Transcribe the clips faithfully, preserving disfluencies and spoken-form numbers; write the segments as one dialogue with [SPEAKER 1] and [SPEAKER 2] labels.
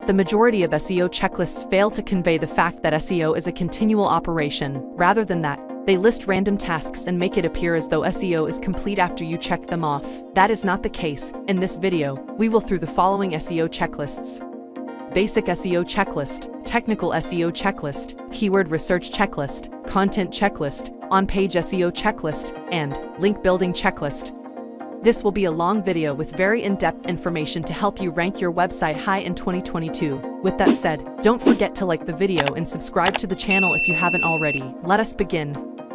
[SPEAKER 1] The majority of S E O checklists fail to convey the fact that S E O is a continual operation. Rather than that, they list random tasks and make it appear as though S E O is complete after you check them off. That is not the case. In this video, we will through the following S E O checklists: Basic S E O Checklist, Technical S E O Checklist, Keyword Research Checklist, Content Checklist, On-Page S E O Checklist, and Link Building Checklist. This will be a long video with very in-depth information to help you rank your website high in twenty twenty-two. With that said, don't forget to like the video and subscribe to the channel if you haven't already. Let us begin.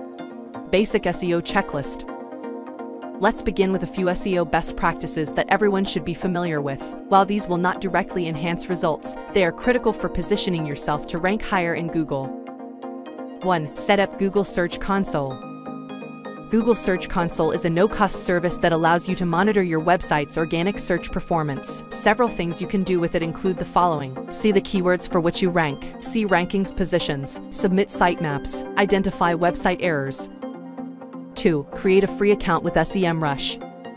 [SPEAKER 1] Basic S E O Checklist. Let's begin with a few S E O best practices that everyone should be familiar with. While these will not directly enhance results, they are critical for positioning yourself to rank higher in Google. one. Set up Google Search Console. Google Search Console is a no-cost service that allows you to monitor your website's organic search performance. Several things you can do with it include the following: see the keywords for which you rank, see rankings positions, submit sitemaps, identify website errors. two. Create a free account with SEMrush.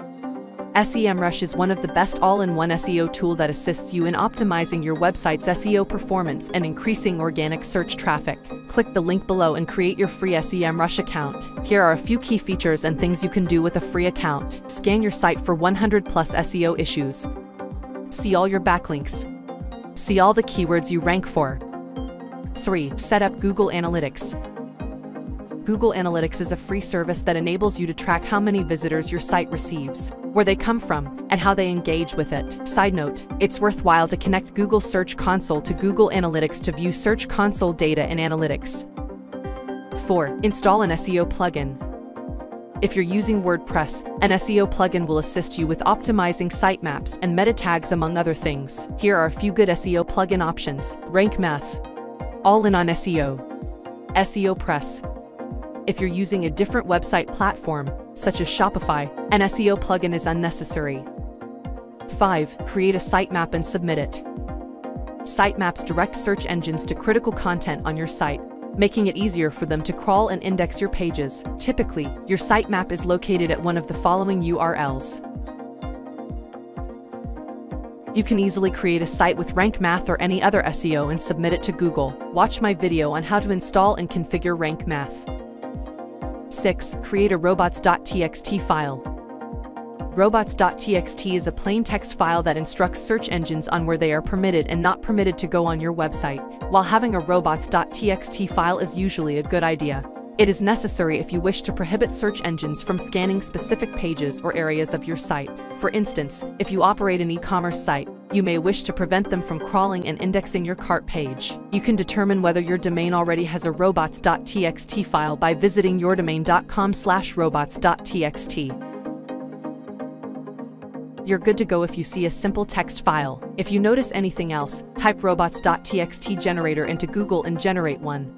[SPEAKER 1] SEMrush is one of the best all-in-one S E O tool that assists you in optimizing your website's S E O performance and increasing organic search traffic. Click the link below and create your free SEMrush account. Here are a few key features and things you can do with a free account. Scan your site for one hundred plus S E O issues. See all your backlinks. See all the keywords you rank for. three. Set up Google Analytics. Google Analytics is a free service that enables you to track how many visitors your site receives, where they come from, and how they engage with it. Side note, it's worthwhile to connect Google Search Console to Google Analytics to view Search Console data and analytics. four. Install an S E O plugin. If you're using WordPress, an S E O plugin will assist you with optimizing sitemaps and meta tags among other things. Here are a few good S E O plugin options: Rank Math, All-in on S E O, S E O Press. If you're using a different website platform, such as Shopify, an S E O plugin is unnecessary. five. Create a sitemap and submit it. Sitemaps direct search engines to critical content on your site, making it easier for them to crawl and index your pages. Typically, your sitemap is located at one of the following U R Ls. You can easily create a site with Rank Math or any other S E O and submit it to Google. Watch my video on how to install and configure Rank Math. six. Create a robots dot T X T file. robots dot T X T is a plain text file that instructs search engines on where they are permitted and not permitted to go on your website. While having a robots dot T X T file is usually a good idea, it is necessary if you wish to prohibit search engines from scanning specific pages or areas of your site. For instance, if you operate an e-commerce site, you may wish to prevent them from crawling and indexing your cart page. You can determine whether your domain already has a robots dot T X T file by visiting yourdomain dot com slash robots dot T X T. You're good to go if you see a simple text file. If you notice anything else, type robots dot T X T generator into Google and generate one.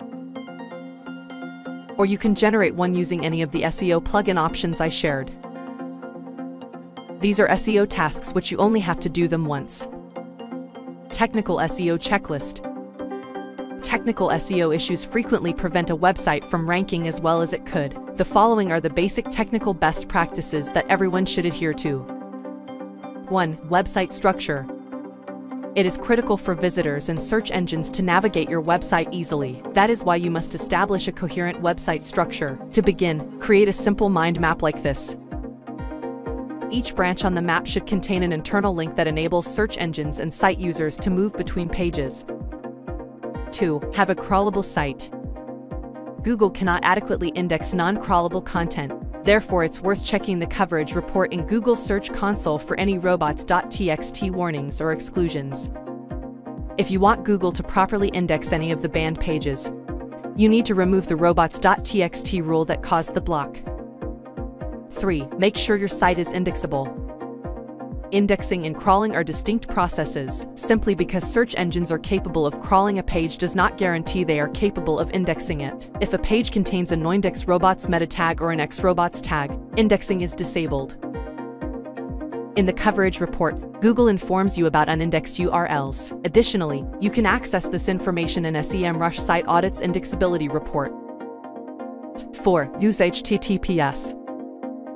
[SPEAKER 1] Or you can generate one using any of the S E O plugin options I shared. These are S E O tasks which you only have to do them once. Technical S E O Checklist. Technical S E O issues frequently prevent a website from ranking as well as it could. The following are the basic technical best practices that everyone should adhere to. one. Website structure. It is critical for visitors and search engines to navigate your website easily. That is why you must establish a coherent website structure. To begin, create a simple mind map like this. Each branch on the map should contain an internal link that enables search engines and site users to move between pages. two. Have a crawlable site. Google cannot adequately index non-crawlable content. Therefore, it's worth checking the coverage report in Google Search Console for any robots dot T X T warnings or exclusions. If you want Google to properly index any of the banned pages, you need to remove the robots dot T X T rule that caused the block. three. Make sure your site is indexable. Indexing and crawling are distinct processes. Simply because search engines are capable of crawling a page does not guarantee they are capable of indexing it. If a page contains a noindex robots meta tag or an xrobots tag, indexing is disabled. In the coverage report, Google informs you about unindexed U R Ls. Additionally, you can access this information in SEMrush Site Audit's Indexability Report. four. Use H T T P S.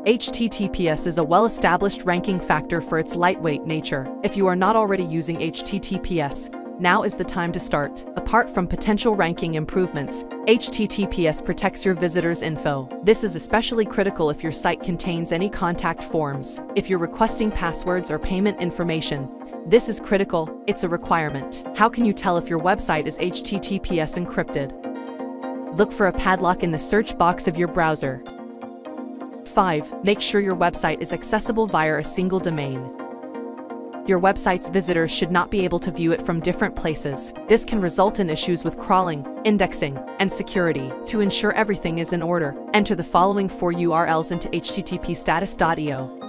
[SPEAKER 1] H T T P S is a well-established ranking factor for its lightweight nature. If you are not already using H T T P S, now is the time to start. Apart from potential ranking improvements, H T T P S protects your visitors' info. This is especially critical if your site contains any contact forms. If you're requesting passwords or payment information, this is critical, it's a requirement. How can you tell if your website is H T T P S encrypted? Look for a padlock in the search box of your browser. five. Make sure your website is accessible via a single domain. Your website's visitors should not be able to view it from different places. This can result in issues with crawling, indexing, and security. To ensure everything is in order, enter the following four U R Ls into H T T P status dot E O.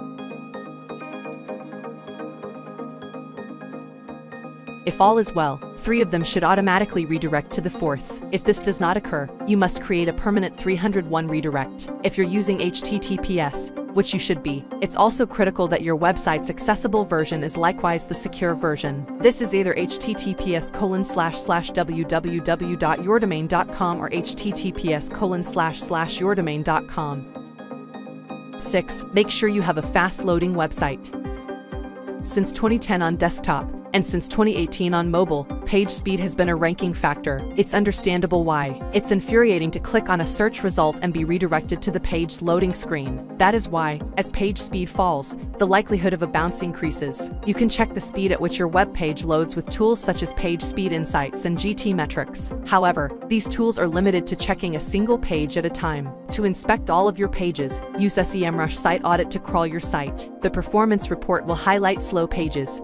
[SPEAKER 1] If all is well, three of them should automatically redirect to the fourth. If this does not occur, you must create a permanent three hundred one redirect. If you're using H T T P S, which you should be, it's also critical that your website's accessible version is likewise the secure version. This is either H T T P S colon slash slash w w w dot your domain dot com or H T T P S colon slash slash your domain dot com. six. Make sure you have a fast-loading website. Since twenty ten on desktop, and since twenty eighteen on mobile, page speed has been a ranking factor. It's understandable why. It's infuriating to click on a search result and be redirected to the page's loading screen. That is why, as page speed falls, the likelihood of a bounce increases. You can check the speed at which your web page loads with tools such as Page Speed Insights and G T Metrics. However, these tools are limited to checking a single page at a time. To inspect all of your pages, use SEMrush Site Audit to crawl your site. The performance report will highlight slow pages.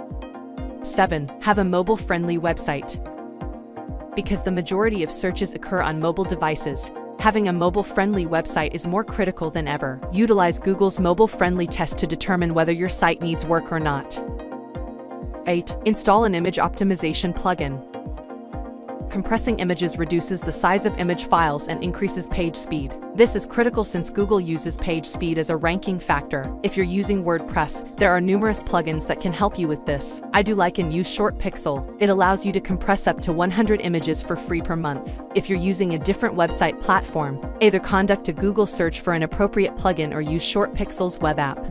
[SPEAKER 1] seven. Have a mobile-friendly website. Because the majority of searches occur on mobile devices, having a mobile-friendly website is more critical than ever. Utilize Google's mobile-friendly test to determine whether your site needs work or not. eight. Install an image optimization plugin. Compressing images reduces the size of image files and increases page speed. This is critical since Google uses page speed as a ranking factor. If you're using WordPress, there are numerous plugins that can help you with this. I do like and use Short Pixel. It allows you to compress up to one hundred images for free per month. If you're using a different website platform, either conduct a Google search for an appropriate plugin or use Short Pixel's web app.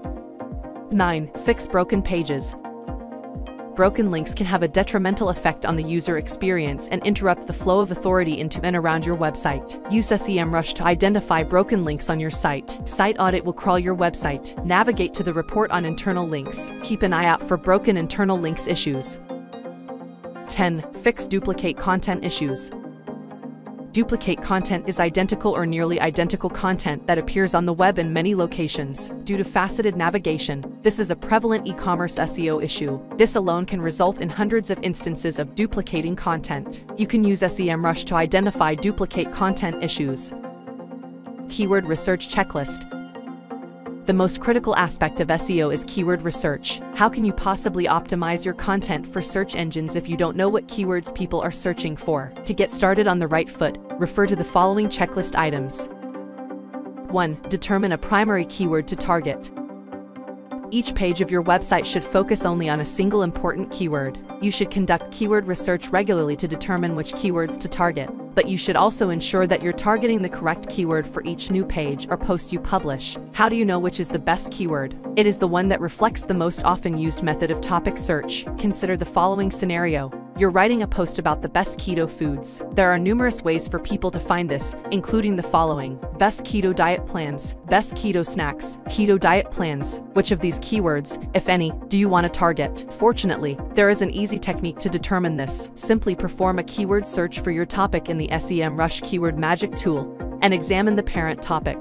[SPEAKER 1] nine. Fix broken pages. Broken links can have a detrimental effect on the user experience and interrupt the flow of authority into and around your website. Use SEMrush to identify broken links on your site. Site Audit will crawl your website. Navigate to the report on internal links. Keep an eye out for broken internal links issues. ten. Fix duplicate content issues. Duplicate content is identical or nearly identical content that appears on the web in many locations. Due to faceted navigation, this is a prevalent e-commerce S E O issue. This alone can result in hundreds of instances of duplicating content. You can use SEMrush to identify duplicate content issues. Keyword Research Checklist. The most critical aspect of S E O is keyword research. How can you possibly optimize your content for search engines if you don't know what keywords people are searching for? To get started on the right foot, refer to the following checklist items. one. Determine a primary keyword to target. Each page of your website should focus only on a single important keyword. You should conduct keyword research regularly to determine which keywords to target, but you should also ensure that you're targeting the correct keyword for each new page or post you publish. How do you know which is the best keyword? It is the one that reflects the most often used method of topic search. Consider the following scenario. You're writing a post about the best keto foods. There are numerous ways for people to find this, including the following: best keto diet plans, best keto snacks, keto diet plans. Which of these keywords, if any, do you want to target? Fortunately, there is an easy technique to determine this. Simply perform a keyword search for your topic in the SEMrush Keyword Magic tool and examine the parent topic.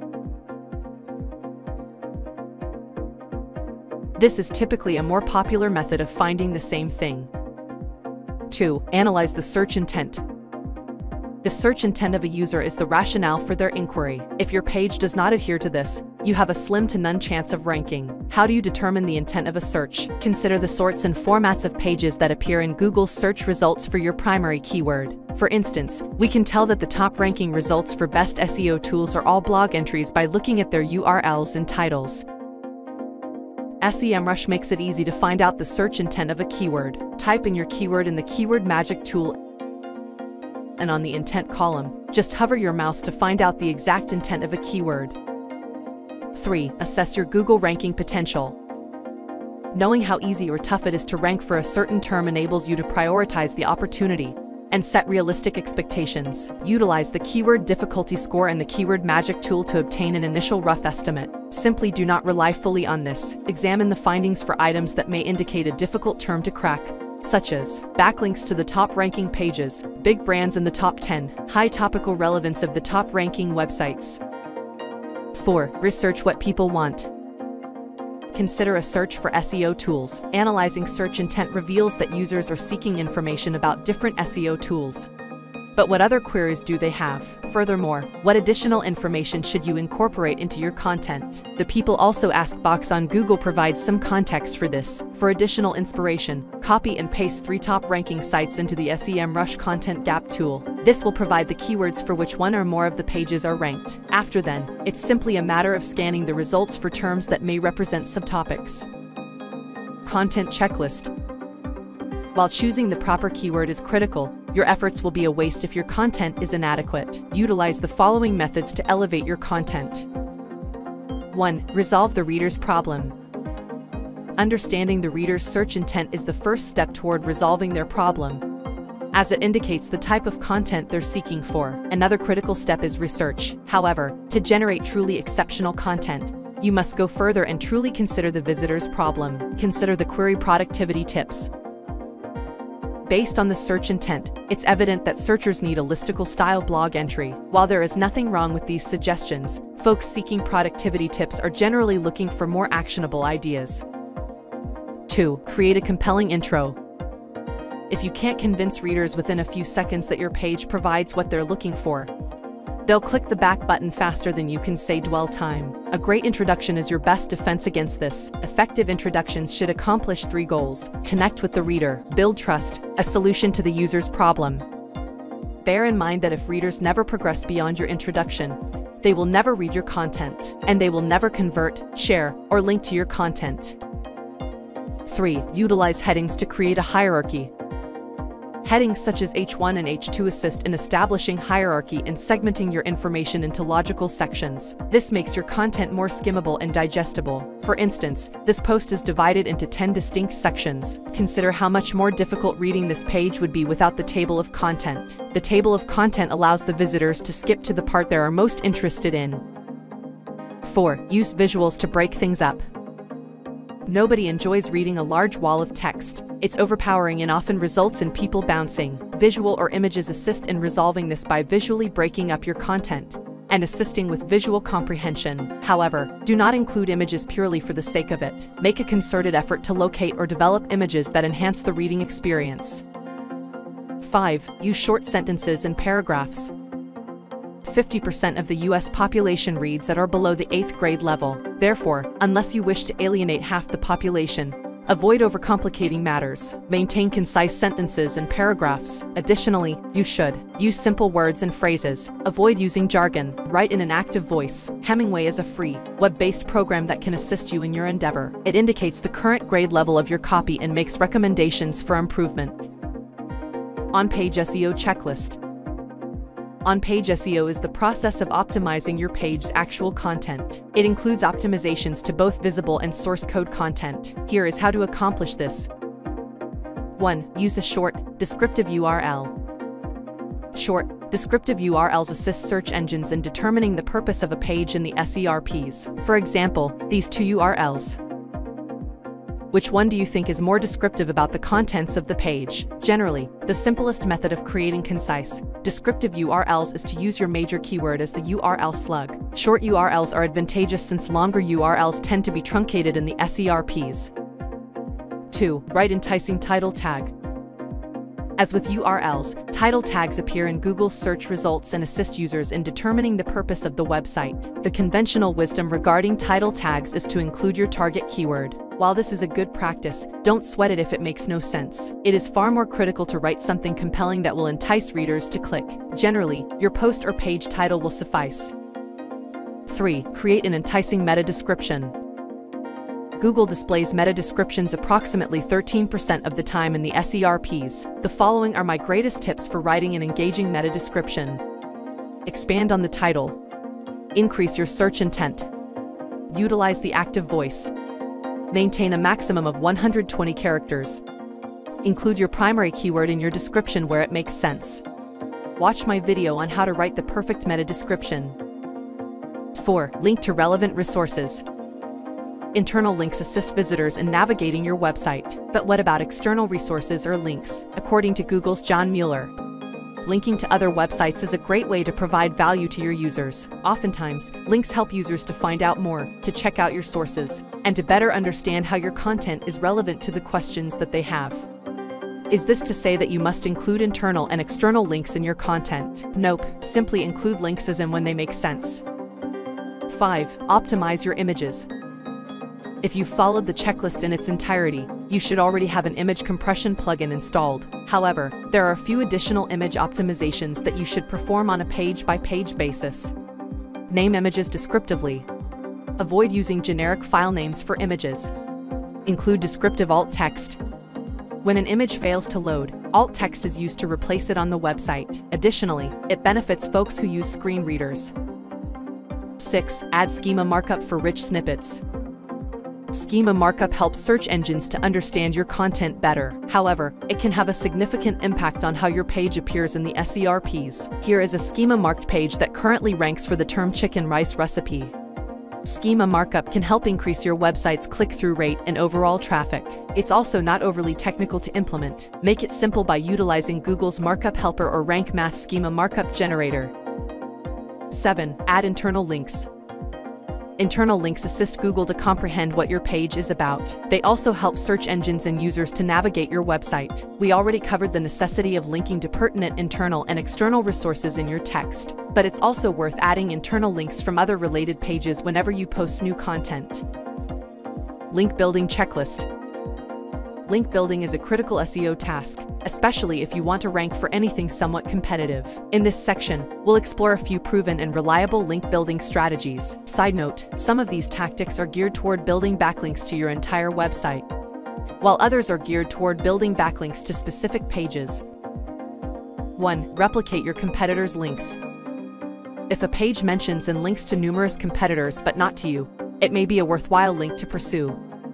[SPEAKER 1] This is typically a more popular method of finding the same thing. two. Analyze the search intent. The search intent of a user is the rationale for their inquiry. If your page does not adhere to this, you have a slim to none chance of ranking. How do you determine the intent of a search? Consider the sorts and formats of pages that appear in Google's search results for your primary keyword. For instance, we can tell that the top ranking results for best S E O tools are all blog entries by looking at their U R Ls and titles. SEMrush makes it easy to find out the search intent of a keyword. Type in your keyword in the Keyword Magic tool and on the intent column, just hover your mouse to find out the exact intent of a keyword. three. Assess your Google ranking potential. Knowing how easy or tough it is to rank for a certain term enables you to prioritize the opportunity and set realistic expectations. Utilize the keyword difficulty score and the keyword magic tool to obtain an initial rough estimate. Simply do not rely fully on this. Examine the findings for items that may indicate a difficult term to crack, such as backlinks to the top-ranking pages, big brands in the top ten, high topical relevance of the top-ranking websites. four. Research what people want. Consider a search for S E O tools. Analyzing search intent reveals that users are seeking information about different S E O tools. But what other queries do they have? Furthermore, what additional information should you incorporate into your content? The People Also Ask box on Google provides some context for this. For additional inspiration, copy and paste three top-ranking sites into the SEMrush Content Gap tool. This will provide the keywords for which one or more of the pages are ranked. After then, it's simply a matter of scanning the results for terms that may represent subtopics. Content checklist. While choosing the proper keyword is critical, your efforts will be a waste if your content is inadequate. Utilize the following methods to elevate your content. one. Resolve the reader's problem. Understanding the reader's search intent is the first step toward resolving their problem, as it indicates the type of content they're seeking for. Another critical step is research. However, to generate truly exceptional content, you must go further and truly consider the visitor's problem. Consider the query productivity tips. Based on the search intent, it's evident that searchers need a listicle-style blog entry. While there is nothing wrong with these suggestions, folks seeking productivity tips are generally looking for more actionable ideas. two. Create a compelling intro. If you can't convince readers within a few seconds that your page provides what they're looking for, they'll click the back button faster than you can say dwell time. A great introduction is your best defense against this. Effective introductions should accomplish three goals: connect with the reader, build trust, a solution to the user's problem. Bear in mind that if readers never progress beyond your introduction, they will never read your content, and they will never convert, share, or link to your content. three. Utilize headings to create a hierarchy. Headings such as H one and H two assist in establishing hierarchy and segmenting your information into logical sections. This makes your content more skimmable and digestible. For instance, this post is divided into ten distinct sections. Consider how much more difficult reading this page would be without the table of content. The table of content allows the visitors to skip to the part they are most interested in. four. Use visuals to break things up. Nobody enjoys reading a large wall of text. It's overpowering and often results in people bouncing. Visual or images assist in resolving this by visually breaking up your content and assisting with visual comprehension. However, do not include images purely for the sake of it. Make a concerted effort to locate or develop images that enhance the reading experience. five. Use short sentences and paragraphs. fifty percent of the U S population reads at or below the eighth grade level. Therefore, unless you wish to alienate half the population, avoid overcomplicating matters. Maintain concise sentences and paragraphs. Additionally, you should use simple words and phrases. Avoid using jargon. Write in an active voice. Hemingway is a free, web-based program that can assist you in your endeavor. It indicates the current grade level of your copy and makes recommendations for improvement. On-page S E O checklist. On-page S E O is the process of optimizing your page's actual content. It includes optimizations to both visible and source code content. Here is how to accomplish this. one. Use a short, descriptive U R L. Short, descriptive U R Ls assist search engines in determining the purpose of a page in the S E R Ps. For example, these two U R Ls. Which one do you think is more descriptive about the contents of the page? Generally, the simplest method of creating concise, descriptive U R Ls is to use your major keyword as the U R L slug. Short U R Ls are advantageous since longer U R Ls tend to be truncated in the S E R Ps. two. Write enticing title tag. As with U R Ls, title tags appear in Google's search results and assist users in determining the purpose of the website. The conventional wisdom regarding title tags is to include your target keyword. While this is a good practice, don't sweat it if it makes no sense. It is far more critical to write something compelling that will entice readers to click. Generally, your post or page title will suffice. three. Create an enticing meta description. Google displays meta descriptions approximately thirteen percent of the time in the S E R Ps. The following are my greatest tips for writing an engaging meta description. Expand on the title. Increase your search intent. Utilize the active voice. Maintain a maximum of one hundred twenty characters. Include your primary keyword in your description where it makes sense. Watch my video on how to write the perfect meta description. four. Link to relevant resources. Internal links assist visitors in navigating your website. But what about external resources or links? According to Google's John Mueller, linking to other websites is a great way to provide value to your users. Oftentimes, links help users to find out more, to check out your sources, and to better understand how your content is relevant to the questions that they have. Is this to say that you must include internal and external links in your content? Nope, simply include links as and when they make sense. five. Optimize your images. If you've followed the checklist in its entirety, you should already have an image compression plugin installed. However, there are a few additional image optimizations that you should perform on a page-by-page basis. Name images descriptively. Avoid using generic file names for images. Include descriptive alt text. When an image fails to load, alt text is used to replace it on the website. Additionally, it benefits folks who use screen readers. six. Add schema markup for rich snippets. Schema markup helps search engines to understand your content better. However, it can have a significant impact on how your page appears in the S E R Ps. Here is a schema-marked page that currently ranks for the term chicken rice recipe. Schema markup can help increase your website's click-through rate and overall traffic. It's also not overly technical to implement. Make it simple by utilizing Google's Markup Helper or Rank Math Schema Markup Generator. seven. Add internal links. Internal links assist Google to comprehend what your page is about. They also help search engines and users to navigate your website. We already covered the necessity of linking to pertinent internal and external resources in your text, but it's also worth adding internal links from other related pages whenever you post new content. Link building checklist. Link building is a critical S E O task, especially if you want to rank for anything somewhat competitive. In this section, we'll explore a few proven and reliable link building strategies. Side note, some of these tactics are geared toward building backlinks to your entire website, while others are geared toward building backlinks to specific pages. one. Replicate your competitors' links. If a page mentions and links to numerous competitors but not to you, it may be a worthwhile link to pursue.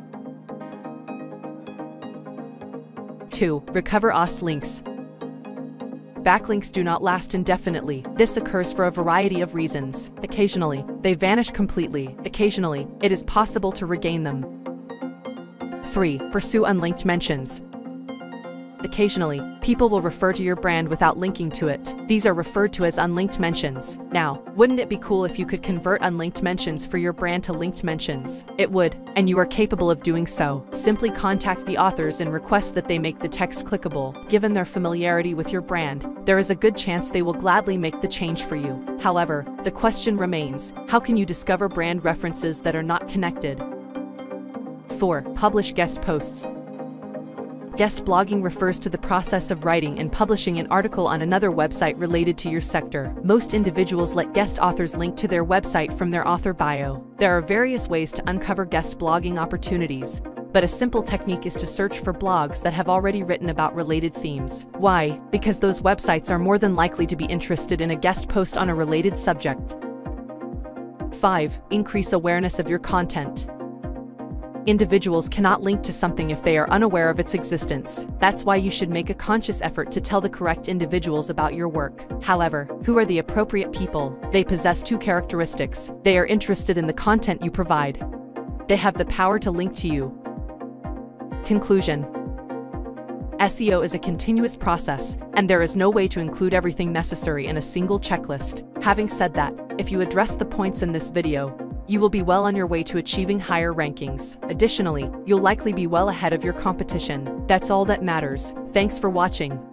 [SPEAKER 1] two. Recover O S T links. Backlinks do not last indefinitely. This occurs for a variety of reasons. Occasionally, they vanish completely. Occasionally, it is possible to regain them. three. Pursue unlinked mentions. Occasionally, people will refer to your brand without linking to it. These are referred to as unlinked mentions. Now, wouldn't it be cool if you could convert unlinked mentions for your brand to linked mentions? It would, and you are capable of doing so. Simply contact the authors and request that they make the text clickable. Given their familiarity with your brand, there is a good chance they will gladly make the change for you. However, the question remains, how can you discover brand references that are not connected? four. Publish guest posts. Guest blogging refers to the process of writing and publishing an article on another website related to your sector. Most individuals let guest authors link to their website from their author bio. There are various ways to uncover guest blogging opportunities, but a simple technique is to search for blogs that have already written about related themes. Why? Because those websites are more than likely to be interested in a guest post on a related subject. five. Increase awareness of your content. Individuals cannot link to something if they are unaware of its existence. That's why you should make a conscious effort to tell the correct individuals about your work. However, who are the appropriate people? They possess two characteristics. They are interested in the content you provide. They have the power to link to you. Conclusion. S E O is a continuous process, and there is no way to include everything necessary in a single checklist. Having said that, if you address the points in this video, you will be well on your way to achieving higher rankings. Additionally, you'll likely be well ahead of your competition. That's all that matters. Thanks for watching.